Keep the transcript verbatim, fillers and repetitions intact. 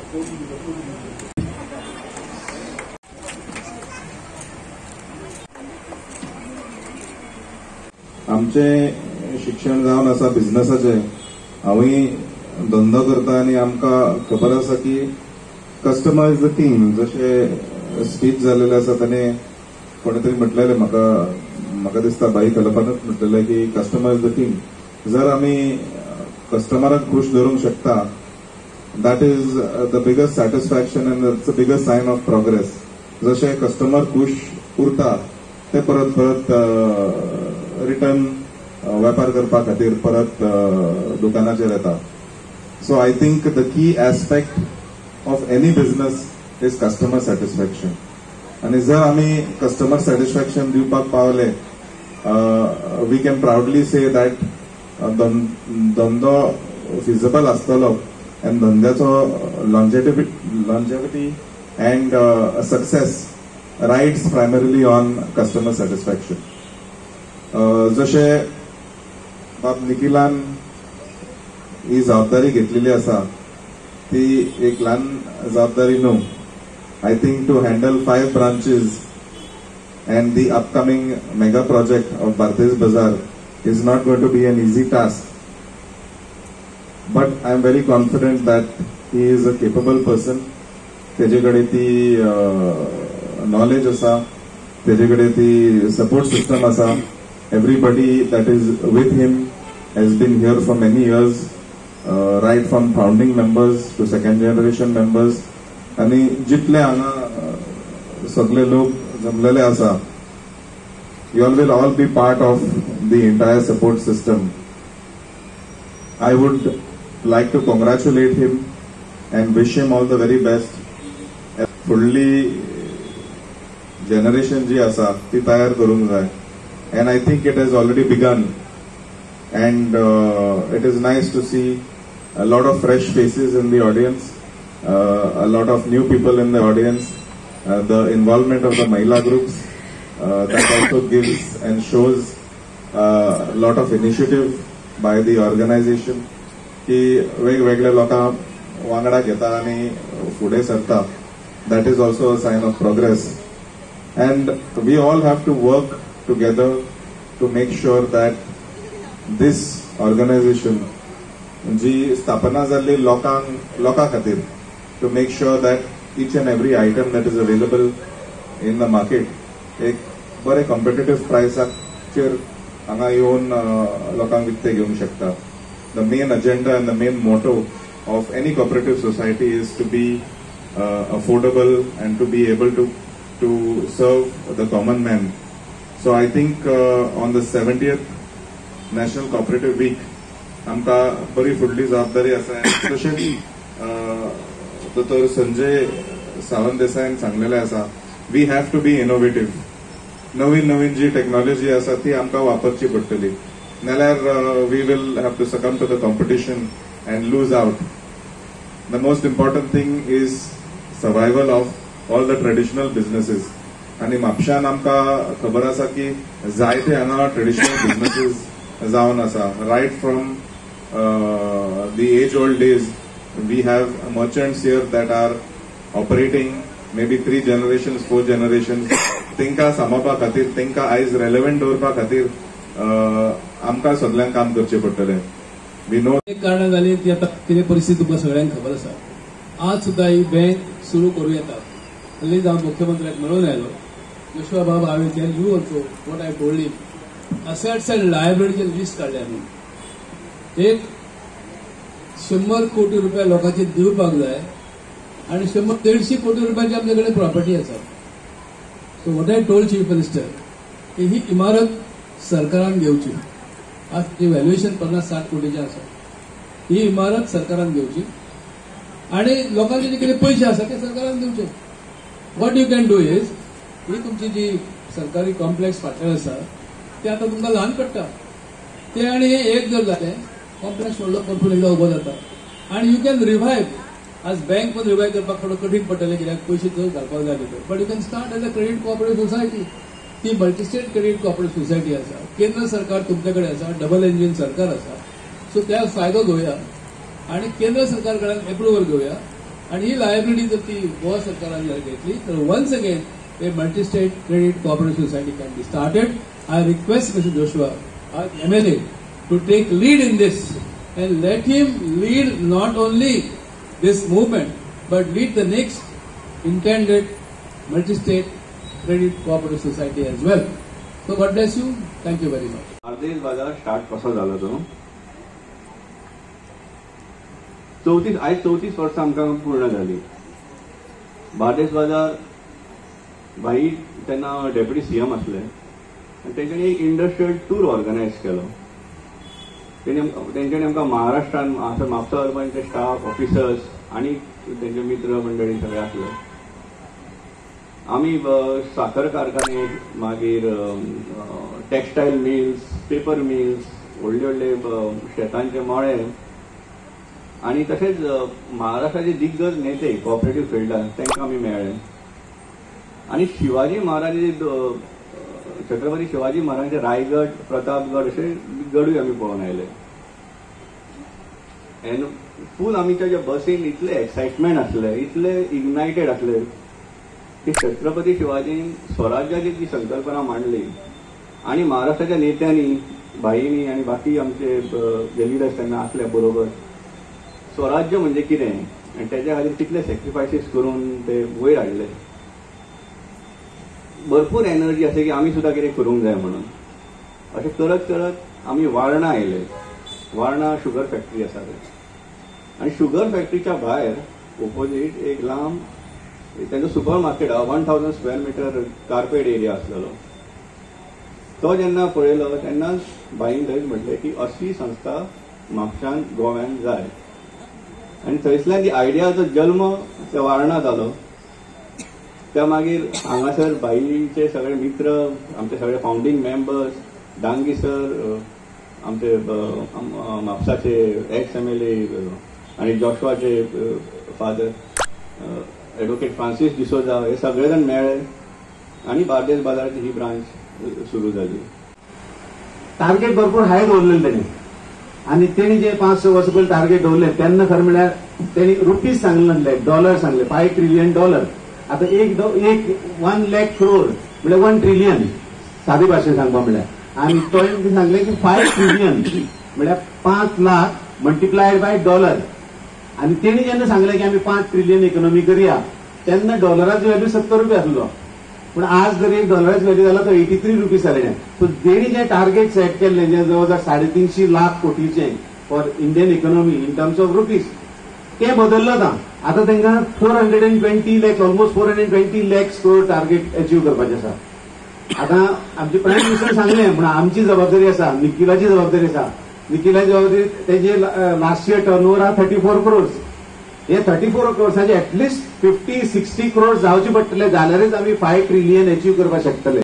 आमचे शिक्षण जावन आसा बिझनेसाचे. हांवूय धंदो करता आनी आमकां खबर आसा की कस्टमर इज द किंग. जशें स्पीच जाल्लेले आसा ताणे कोणे तरी म्हटलेले म्हाका म्हाका दिसता बाई कल्पनाच म्हटलेले की कस्टमर इज द किंग. जर आमी कस्टमराक खुश दवरूंक शकता, that is the biggest satisfaction and that's the biggest sign of progress. जशे कस्टमर खुश उरता ते परत परत रिटर्न वेपार करपा खातीर परत दुकानाचेर येता. So I think the key aspect of any business is customer satisfaction. आणि जर आमी कस्टमर सॅटिस्फॅक्शन दिवपाक पावले, we can proudly say that धंदो फिजिबल आसतलो अँड धंद्याचो longevity and success rides primarily on customer satisfaction. जशे बाब निखिलान ही जबाबदारी घेतलेली आसा ती एक ल्हान जबाबदारी न्हू. I think to handle five branches and the upcoming mega project of Bardez Bazar is not going to be an easy task, but I am very confident that he is a capable person. तेजे कडेन ती knowledge आसा, तेजे कडेन ती support system आसा. Everybody that is with him has been here for many years, uh, right from founding members to second generation members. आणि जितले हांगा सगळे लोक जमलेले आसा, you all will all be part of the entire support system. I would like to congratulate him and wish him all the very best. Fully generation ji asa ती तयार करूंक जाय, and I think it has already begun. And uh, it is nice to see a lot of fresh faces in the audience, uh, a lot of new people in the audience, uh, the involvement of the Mahila groups. Uh, that also gives and shows a uh, lot of initiative by the organization की वेगवेगळ्या लोकांक वांगडा घेता आनी फुडें सरता. That is also a sign of progress, and we all have to work together to make sure that this organization जी स्थापना जाल्ली लोकांक लोकां खातीर, to make sure that each and every item that is available in the market एक बरे competitive प्रायसाचेर हांगा येवन लोकांक विकते घेवंक शकता. The main agenda and the main motto of any cooperative society is to be affordable and to be able to to serve the common man. So I think on the seventieth national cooperative week आमकां बरी फुडली जबाबदारी आसा. तशेंच दोतोर संजय सावंत देसायन सांगलेलें आसा, we have to be innovative. नवीन नवीन जी टेक्नॉलॉजी आसा ती आमकां वापरची पडटली, नाल्यार we will have to succumb to the competition and lose out. The most important thing is survival of all the traditional businesses. आनी म्हापशान आमकां खबर आसा की जायते हांगा ट्रेडिशनल बिझनेसीस जावन आसा. Right from the age old days we have merchants here that are operating maybe three generations, four generations. तेंका सांबाळपा खातीर, तेंका आयज रेलेव्हंट दवरपा खातीर आमकां सगळ्यांक काम करचें पडटलें. वी नो एक कारणां जाली ती आतां कितें परिस्थिती तुमकां सगळ्यांक खबर आसा. आज सुद्दां ही बँक सुरू करूं येता. हालींच हांव मुख्यमंत्र्याक मेळून आयलो. जोशुआ बाबा हांवें tell you also what I told him. Assets and लायबिलिटीचें लिस्ट काडलें आमी. एक शंबर कोटी रुपया लोकांचे दिवपाक जाय आणि शंबर देडशे कोटी रुपयाची आमचे कडेन प्रॉपर्टी आसा. So what I told chief minister की ही इमारत सरकारान घेवची. आज तिचे व्हॅल्युएशन पन्नास साठ कोटीचे आसा. ही इमारत सरकारान घेवची आणि लोकांचे जे कितें पयशे आसा ते सरकारान दिवचे. What you can do is, ही तुमची जी सरकारी कॉम्प्लेक्स फाटल्यान आसा ते आतां तुमकां ल्हान पडटा. ते आनी हे एक जर जालें कॉम्प्लेक्स व्हडलो परतून एकदा उबो जाता आनी यू कॅन रिवायव. आज बँक पण रिवायव करपाक थोडं कठीण पडटलें कित्याक पयशे चड घालपाक जाय भितर. But you can start as a credit cooperative society. ती मल्टीस्टेट क्रेडीट कोऑपरेटिव्ह सोसायटी आसा. केंद्र सरकार तुमचे कडेन आसा, डबल इंजिन सरकार आसा. सो त्या फायदो घेवया आणि केंद्र सरकार कडल्यान अप्रुव्हल घेवया आणि ही लायबिलिटी जर ती गोवा सरकारान जर घेतली तर once again a multi-state credit cooperative society can be started. I request Mister Joshua, our M L A, to take lead in this and let him lead not only this movement but lead the next intended multi-state credit cooperative society as well. So God bless you. Thank you very much. Bardez बाजार start कसो जालो तो चौतीस आज चौतीस वर्सां आमकां पूर्ण जाली. बार्देस बाजार भाई तेन्ना डेप्युटी सीएम आसले आनी तेंच्यांनी एक इंडस्ट्रियल टूर ऑर्गनायज केलो. तेंच्यांनी आमकां महाराष्ट्रान म्हापसा अर्बनचे स्टाफ ऑफिसर्स आनी तेंचे मित्र मंडळी सगळे आसले. आमी साखर कारखाने मागीर टेक्सटायल मिल्स, पेपर मिल्स, व्हडले व्हडले शेतांचे मळे आनी तशेंच महाराष्ट्राचे दिग्गज नेते कॉपरेटिव्ह फिल्डार तांकां आमी मेळ्ळे. आणि शिवाजी महाराजांचे छत्रपती शिवाजी महाराजांचे रायगड, प्रतापगड असे गडूय आमी पळोवन आयले. एन फूल आमच्या ज्या बसीन इतले एक्साइटमेंट आसले, इतले इग्नायटेड आसले की छत्रपती शिवाजीन स्वराज्याची जी संकल्पना मांडली आणि महाराष्ट्राच्या नेत्यांनी, भाईंनी आणि बाकी आमचे जे लिडर्स तेन्ना आसले बरोबर स्वराज्य म्हणजे कितें आणि त्याच्या खातीर कितले सॅक्रिफायसीस करून ते वयर हाडले. भरपूर एनर्जी आसा की आमी सुद्दां कितें करूंक जाय म्हणून अशें करत करत आमी वारणा आयले. वारणा शुगर फॅक्टरी आसा थंय आनी शुगर फॅक्टरीच्या भायर ओपोजीट एक लांब तेंचो सुपर मार्केट आहा. One thousand square metre carpet area आसलेलो. तो जेन्ना पळयलो तेन्नाच बाईन थंयच म्हटलें की असली संस्था म्हापशान गोव्यान जाय आनी थंयसल्यान ती आयडियाचो जल्म त्या वारणा जालो. त्या मागीर हांगासर बाईचे सगळे मित्र, आमचे सगळे फाउंडिंग मेंबर्स, डांगी सर, आमचे म्हापसाचे एक्स एम एल ए आणि जॉशवाचे फादर एडवोकेट फ्रांसीस डिसोजा हे सगळे जण मेळ्ळे आणि बार्देस बाजाराची ही ब्रांच सुरू झाली. टार्गेट भरपूर हाय दवरलेले त्यांनी आणि त्यांनी जे पाच स वर्स पयलीं टार्गेट दवरले तेन्ना खरें म्हळ्यार त्यांनी रुपीज सांगले नासले, डॉलर सांगले. Five trillion dollar. आता एक एक वन लॅक क्रोर म्हणजे वन ट्रिलियन साधी भाशेन सांगपा म्हळ्यार आणि तो सांगले की फाय ट्रिलियन म्हळ्यार पाच लाख मल्टिप्लायड बाय डॉलर. आणि तेणी जेन्ना सांगले की आम्ही पाच ट्रिलियन इकॉनॉमी करूया तेन्ना डॉलराचो व्हॅल्यू सत्तर रुपया आसलो. पूण आज जर एक डॉलराचो व्हॅल्यू जाला तो एटी थ्री रुपीज जालें. सो तेणी जे टार्गेट सेट केल्ले जे जवळ जवळ साडे तीनशे लाख कोटीचे for Indian economy in terms of rupees ते बदललो आता. आता तांकां four hundred and twenty lakhs almost four hundred twenty lakhs crore target achieve करपाचें आसा. आता आमचे प्रायम मिनिस्टर सांगले म्हण आमची जबाबदारी आसा, निखिलाची जबाबदारी आसा. निखिलाची जबाबदारी तेजे लास्ट इयर टर्न ओवर आहा थर्टी फोर क्रोर्स. हे थर्टी फोर क्रोर्साचे एटलिस्ट फिफ्टी सिक्स्टी क्रोर्स जावचे पडटले जाल्यारच आमी फाय ट्रिलियन अचीव करपाक शकतले.